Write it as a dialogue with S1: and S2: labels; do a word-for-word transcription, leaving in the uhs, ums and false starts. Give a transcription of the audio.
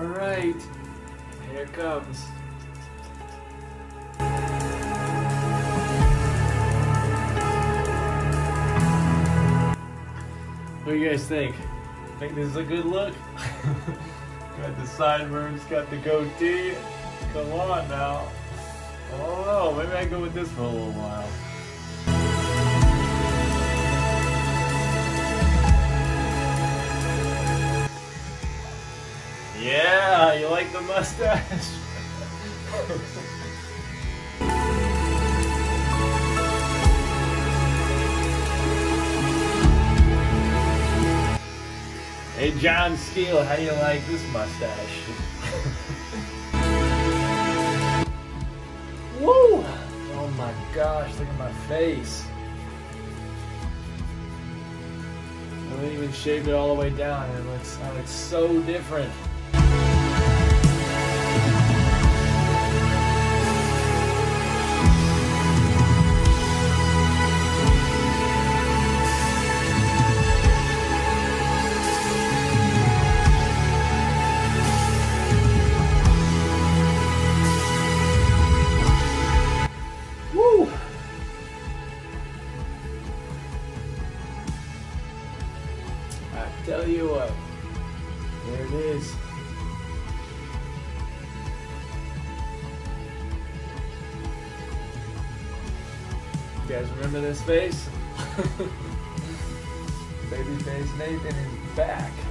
S1: Alright, here it comes. What do you guys think? Think this is a good look? Got the sideburns, got the goatee. Come on now. I don't know, maybe I go with this for a little while. Yeah, you like the mustache? Hey John Steele, how do you like this mustache? Woo! Oh my gosh, look at my face. I didn't even shave it all the way down and it looks, oh, it's so different. Woo! I tell you what, there it is. You guys remember this face? Babyface Nathan is back.